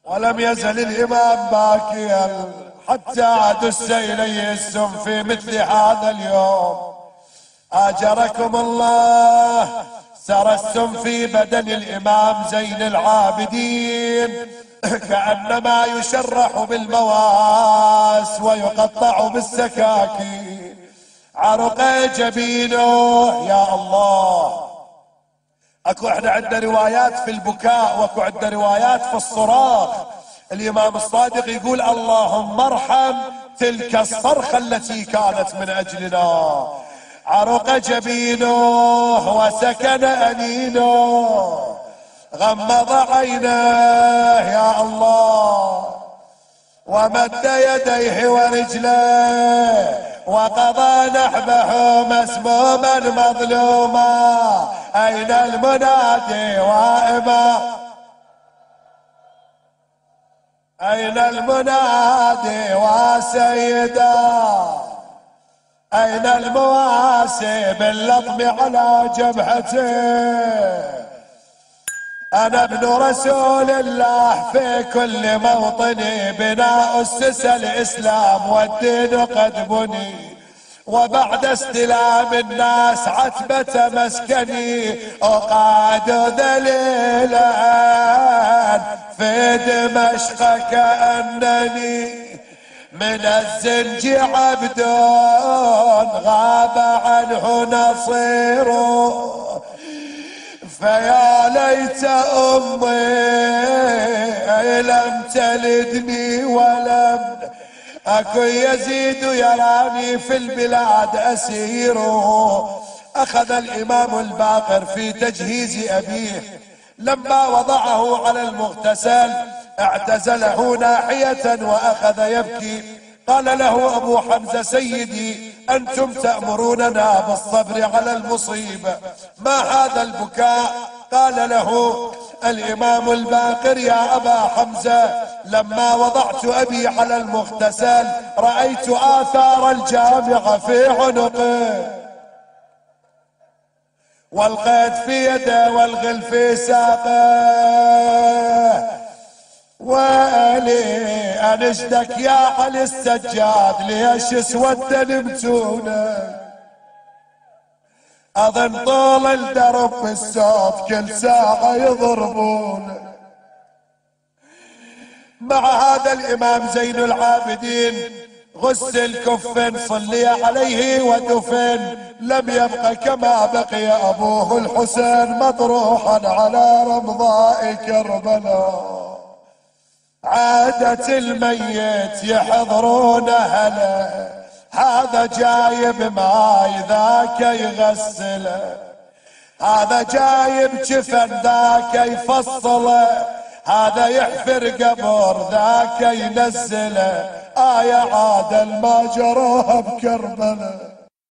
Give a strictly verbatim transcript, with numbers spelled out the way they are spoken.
ولم يزل الإمام باكيا حتى دس إليه السم في مثل هذا اليوم. آجركم الله، سرى السم في بدن الإمام زين العابدين كأنما يشرح بالمواس ويقطع بالسكاكين. عرق جبينه يا الله. اكو احنا عندنا روايات في البكاء واكو عندنا روايات في الصراخ. الامام الصادق يقول اللهم ارحم تلك الصرخة التي كانت من اجلنا. عرق جبينه وسكن انينه، غمض عينيه يا الله، ومد يديه ورجليه وقضى نحبه مسموما مظلوما. أين المنادي وائما؟ أين المنادي وسيدا؟ أين المواسي باللطم على جبهته؟ أنا ابن رسول الله في كل موطني، بنا أسس الإسلام والدين قد بني، وبعد استلام الناس عتبة مسكني أقعد ذليلا في دمشق كأنني من الزنج عبد غاب عنه نصيره. فيا ليت أمي لم تلدني ولم أكن يزيد يراني في البلاد أسير. أخذ الإمام الباقر في تجهيز أبيه، لما وضعه على المغتسل اعتزله ناحية وأخذ يبكي. قال له أبو حمزة سيدي أنتم تأمروننا بالصبر على المصيبة، ما هذا البكاء؟ قال له الإمام الباقر يا أبا حمزة لما وضعت أبي على المغتسل رأيت آثار الجامعة في عنقه، والقيد في يده والغل في ساقه. ويلي أنشدك يا علي السجاد ليش اسود نمتونا؟ أظن طول الدرب بالصوت كل ساعة يضربون. مع هذا الإمام زين العابدين غسل كفن صلي عليه ودفن، لم يبق كما بقي أبوه الحسين مطروحا على رمضاء كربلاء. عادة الميت يحضرون أهله، هذا جايب ماي ذاك يغسله، هذا جايب جفن ذاك يفصله، هذا يحفر قبر ذاك ينزله. آية عادل ما جروها بكربلاء.